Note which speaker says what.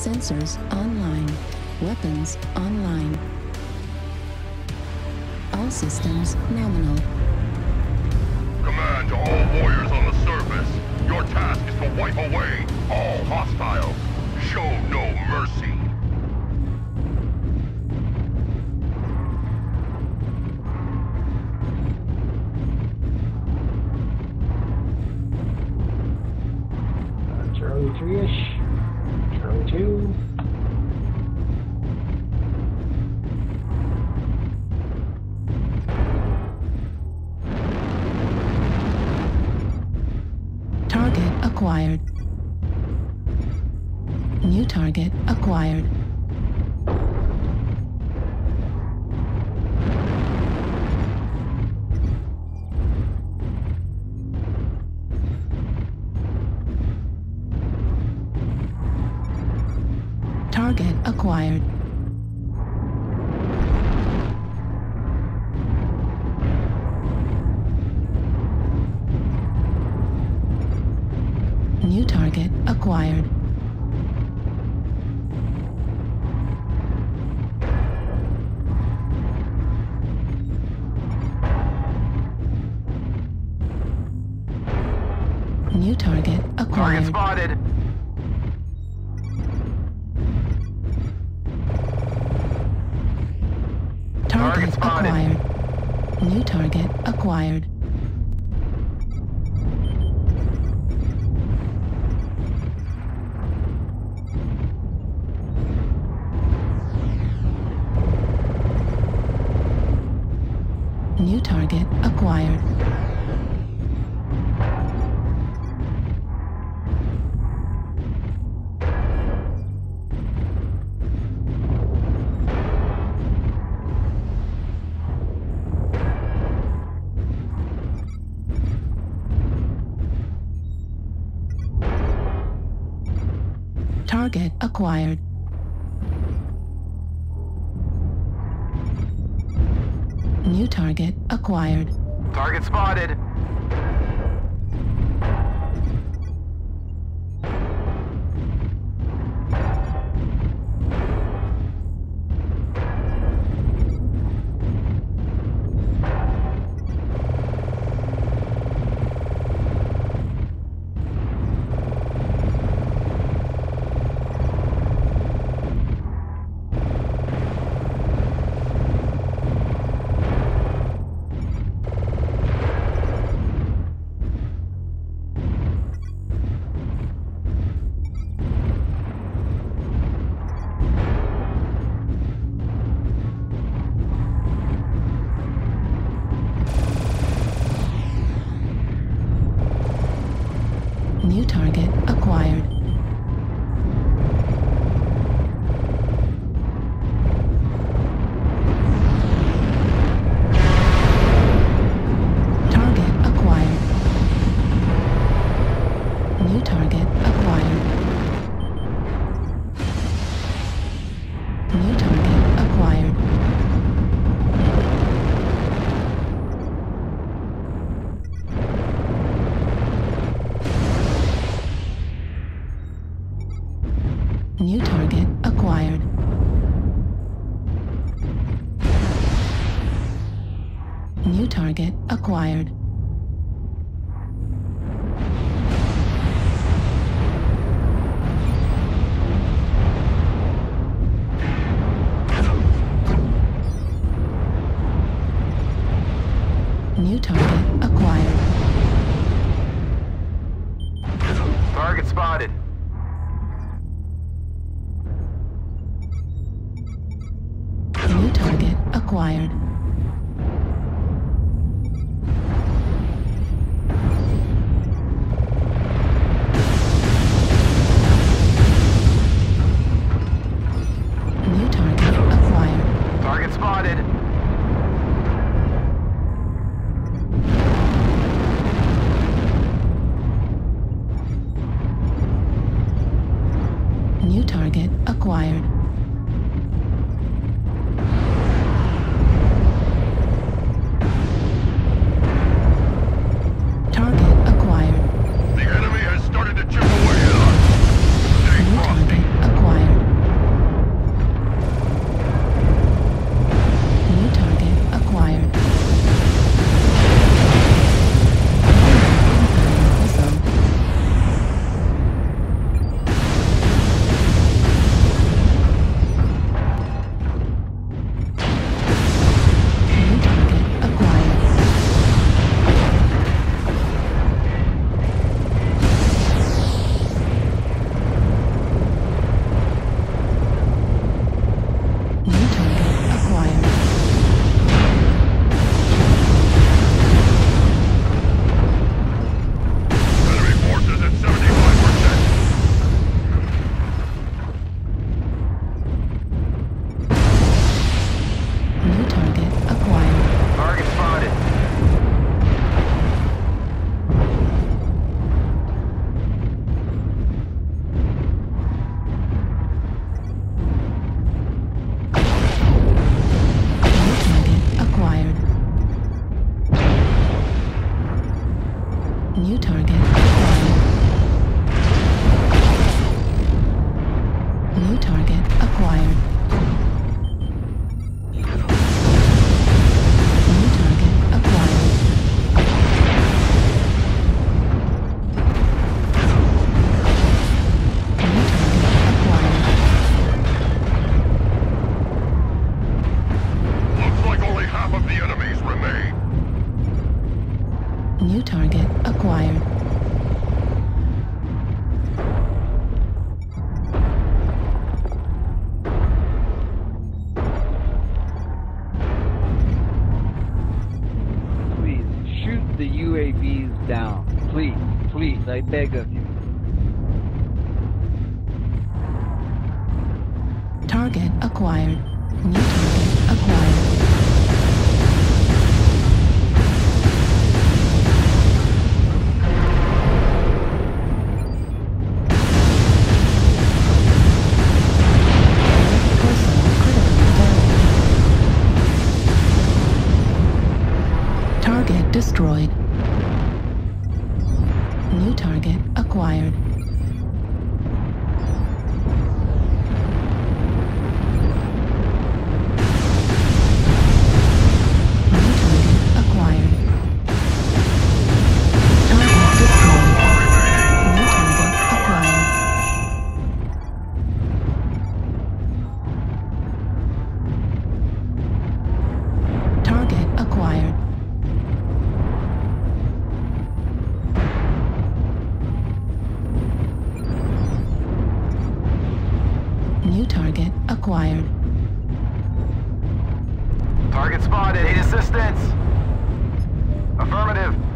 Speaker 1: Sensors online. Weapons online. All systems nominal.
Speaker 2: Command to all warriors on the surface. Your task is to wipe away all hostiles. Show no mercy.
Speaker 3: Charlie 3-ish. Charlie 2.
Speaker 1: Target acquired. New target acquired. Target acquired. New target acquired. New target acquired.
Speaker 4: Target spotted.
Speaker 1: Target
Speaker 4: spotted.
Speaker 1: acquired. New target acquired. New target acquired. Target acquired. New target acquired.
Speaker 4: Target spotted.
Speaker 1: New target acquired. Target acquired. New target acquired. New target acquired. New target acquired. New target acquired. New target acquired.
Speaker 4: Target spotted.
Speaker 1: New target acquired. New target acquired.
Speaker 4: Target spotted.
Speaker 1: New target acquired. Target acquired.
Speaker 2: The enemy has started to chip away at us. Stay
Speaker 1: New
Speaker 2: frosty.
Speaker 1: target acquired. New target acquired. New target acquired. New target acquired.
Speaker 2: Looks like only half of the enemies remain.
Speaker 1: New target acquired.
Speaker 5: Please, shoot the UAVs down. Please, please, I beg of you.
Speaker 1: Target acquired. New target acquired. Personnel critically damaged. Target destroyed. New target acquired. New target acquired. Target destroyed. New target acquired. Target acquired. New target acquired.
Speaker 4: Target spotted. Need assistance. Affirmative.